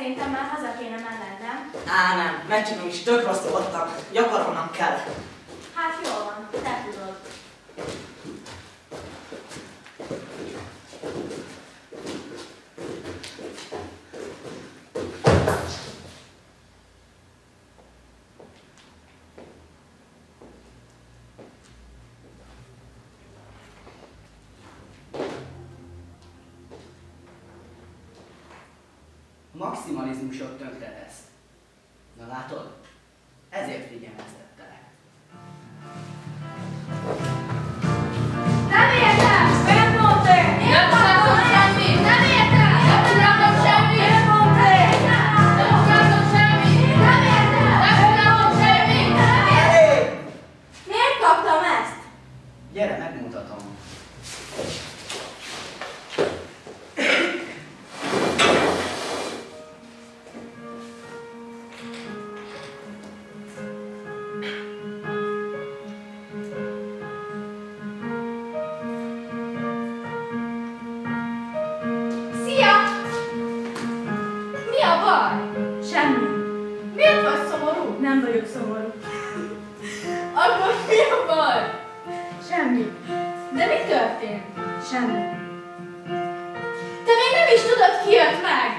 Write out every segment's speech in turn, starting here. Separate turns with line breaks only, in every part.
Szerintem már haza kéne menned, nem?
Á, nem, megcsinom is, tök rosszul voltam. Gyakorolnom kell.
Hát jól van, te tudod.
Maximalizmusod tönkretesz. Na látod? Ezért figyelmeztettelek.
Nem értem! Miért mondtál?
Nem csináltam semmit!
Nem értem!
Nem csináltam semmit!
Miért mondtál?
Nem csináltam semmit!
Nem értem!
Nem csináltam semmit!
Elég!
Miért kaptam ezt?
Gyere, megmutatom.
Szia! Mi a baj? Semmi. Miért vagy szomorú? Nem vagyok szomorú. Akkor mi a baj? Semmi. De mi történt? Semmi. Te még nem is tudod, ki jött meg!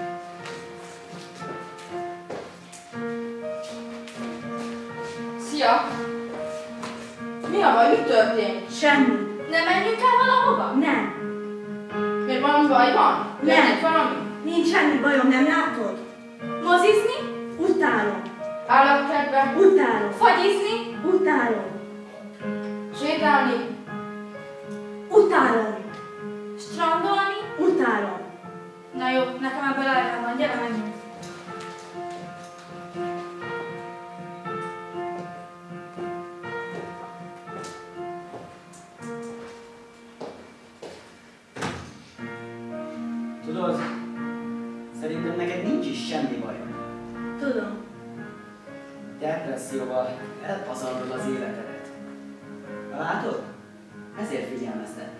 Szia! Mi a baj? Mi történt?
Semmi. Nem menjünk el valahova? Nem.
Miért valami baj van?
Nem.
Történt valami?
Nincs semmi bajom, nem látod? Mozizni? Utálom.
Állatkertbe?
Utálom. Fagyizni? Utálom.
Sétálni?
Utálom. Strandolni? Utálom. Na jó, nekem ebből elég van, gyere menjünk.
Tudod, szerintem neked nincs is semmi bajod.
Tudom.
Depresszióval elpazarlod az életedet. Na látod? Ezért figyelmeztettelek.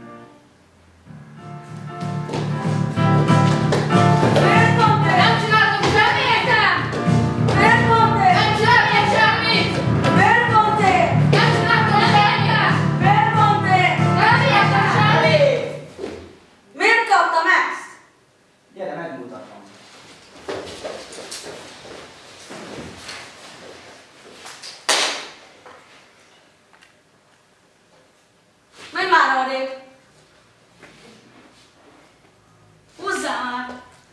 Miért mondtál?
Nem csináltam semmit!
Miért mondtál?
Nem csináltam semmit!
Miért mondtál?
Nem csináltam semmit!
Miért mondtál?
Nem csináltam semmit!
Miért kaptam ezt?
Gyere, megmutatom.
Menj már arrébb! Húzzál már!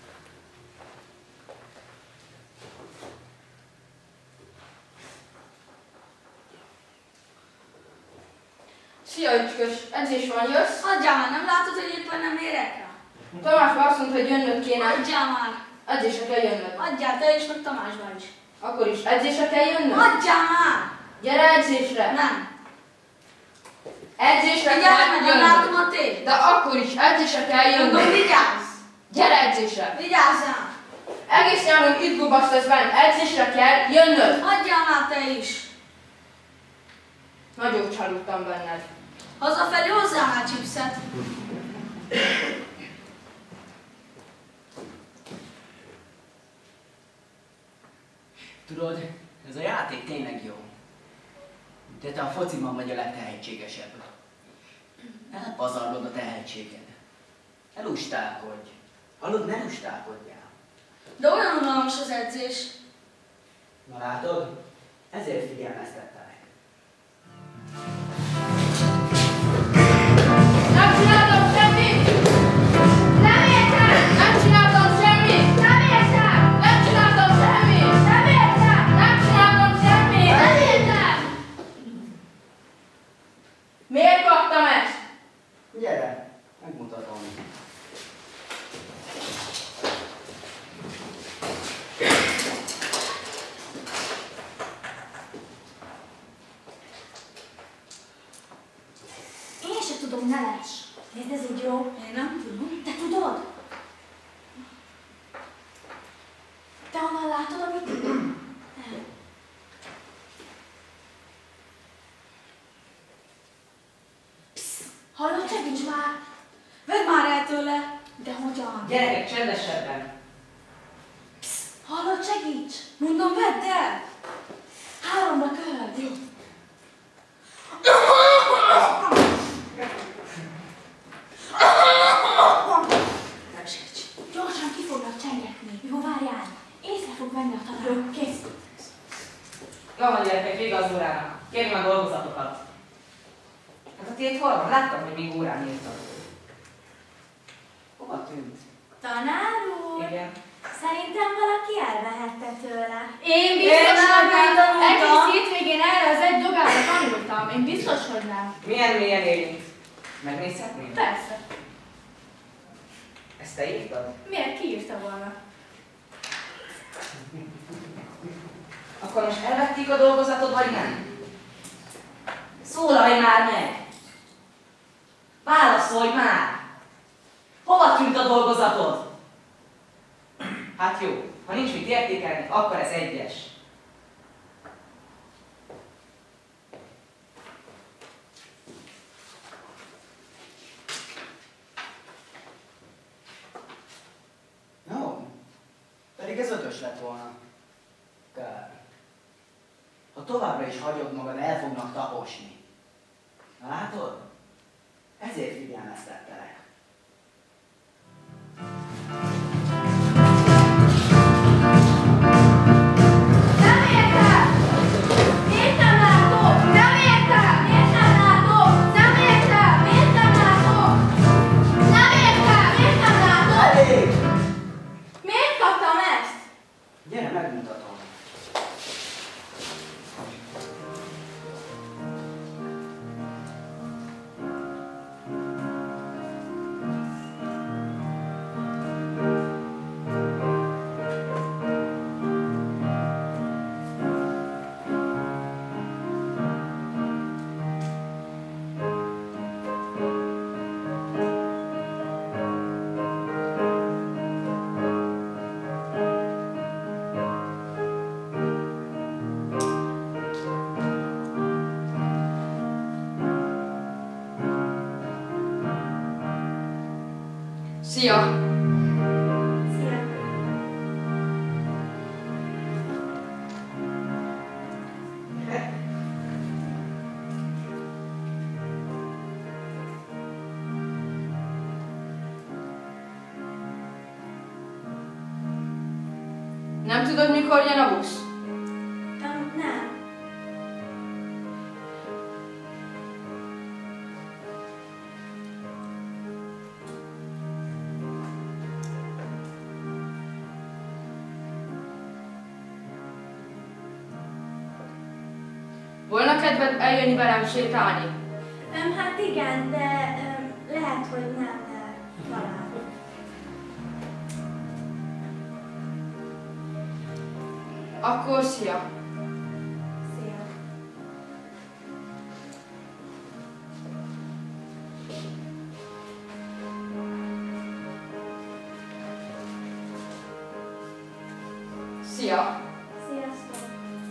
Szia, ücskös! Edzés van, jössz?
Adjál már, nem látod, hogy éppen nem érek rá?
Tamás azt mondta, hogy jönnöd kéne.
Adjál már!
Edzésre kell jönnöd.
Adjál te is, meg Tamásban is.
Akkor is edzésre kell jönnöd?
Adjál már!
Gyere edzésre!
Nem!
Edzésre
Vigyázz,
kell
meg nem
jönnöd!
látom a tét!
De akkor is edzésre kell
Mondom,
jönnöd!
vigyázz!
Gyere edzésre!
Vigyázzál!
Egész nyáron itt gubasztasz benn, edzésre kell jönnöd!
Adjál már te is!
Nagyon csalódtam benned.
Hazafelé hozzá már chipset!
Tudod, ez a játék tényleg jó. De te a fociban vagy a legtehetségesebb. Elpazarlod a tehetséged. Elustálkodj. Hallod, ne lustálkodjál.
De olyan unalmas az edzés.
Na látod? Ezért figyelmeztettelek.
Nem csináltam semmit!
Nem értem!
Nem csináltam semmit!
Nem értem!
Nem csináltam semmit!
Nem értem!
Nem csináltam semmit!
Nem értem!
Miért kaptam ezt?
Gyere, megmutatom.
Én se tudom, ne lesz. Érted, ez egy jó? Én nem tudom. Te tudod? Te onnan látod, amit tudom? Nem. Psz, hallod, segíts már! Vedd már el tőle! De hogyan?
Gyerekek, csendesebben!
segíts! Mondom, vedd el! 3-ra köhög. Jó. Nem segíts. Gyorsan ki fognak csengetni. Jó, várjál. Észre fog venni a talán. Jó, kész.
Jó van, gyerekek, vége az órának. Kérjük a dolgozatokat. Hát a tiéd hol van? Láttam, hogy még órán írtad. Hova tűnt?
Tanár úr.
Igen.
Szerintem valaki elvehette tőle.
Én biztos, hogy nem.
tanultam.
Egész hétvégén erre az egy dogára tanultam. Én biztos, hogy nem.
Milyen érint? Megnézhetném?
Persze.
Ezt te írtad?
Miért kiírta volna?
Akkor most elvették a dolgozatod, vagy nem? Szólalj már meg! Válaszolj már! Hova tűnt a dolgozatod? Hát jó, ha nincs mit értékelni, akkor ez 1-es.
No, pedig ez 5-ös lett volna. Kár. Ha továbbra is hagyod magad, el fognak taposni. Na látod? Ezért figyelmeztettelek.
Nem értem! Miért nem látok? Nem értem! Miért nem látok? Nem értem! Miért nem látok? Nem értem! Miért nem látok?
Elég!
Miért kaptam ezt?
Gyere, megmutatom.
Szia!
Szia!
Nem tudod, mikor jön a busz?
Nem.
Volna kedved eljönni velem sétálni?
Hát igen, de lehet, hogy nem talán.
Akkor szia!
Szia!
Szia!
Sziasztok!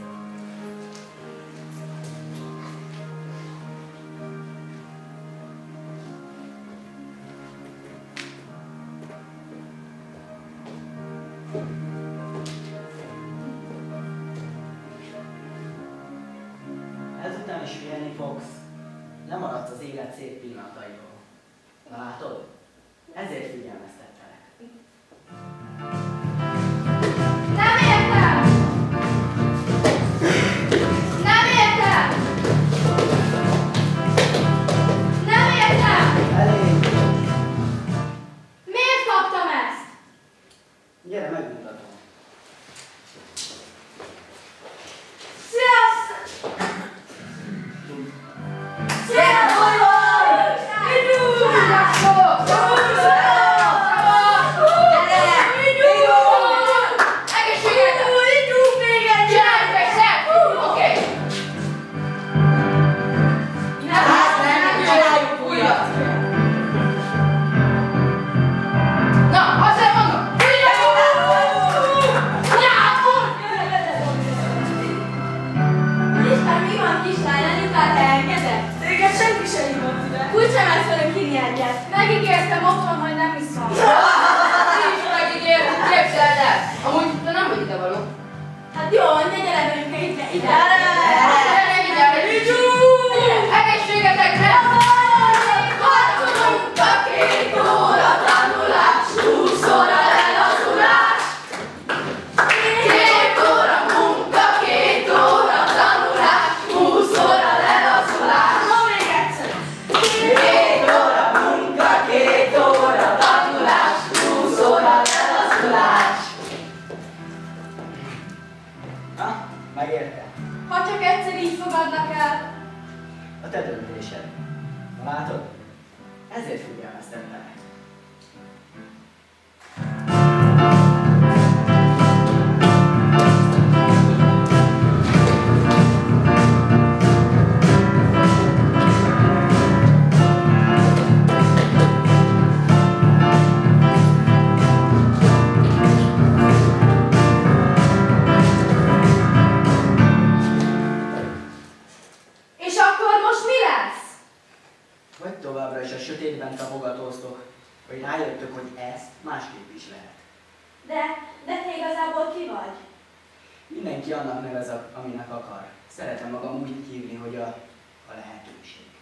Ezután is félni fogsz. Lemaradsz az élet szép pillanatairól. Na látod? Ezért figyelmeztettelek.
Nem értem! Nem értem! Nem értem!
Elég!
Miért kaptam ezt?
Gyere, megmutatom.
Sziasztok! Sziasztok!
Sziasztok! Egészségetekre! Harcolunk a 2 óra tanulás, 20 óra lelazulás. 2 óra munka, 2 óra tanulás, 20 óra lelazulás.
Na még egyszer!
2 óra munka, 2 óra tanulás, 20 óra lelazulás.
Na, megérte.
Ha csak egyszer így fogadnak el.
A te döntésed. Na látod? Ezért figyelmeztettelek.
És akkor most mi lesz?
Vagy továbbra is a sötétben tapogatóztok, vagy rájöttök, hogy ezt másképp is lehet.
De te igazából ki vagy?
Mindenki annak nevez, aminek akar. Szeretem magam úgy hívni, hogy a lehetőség.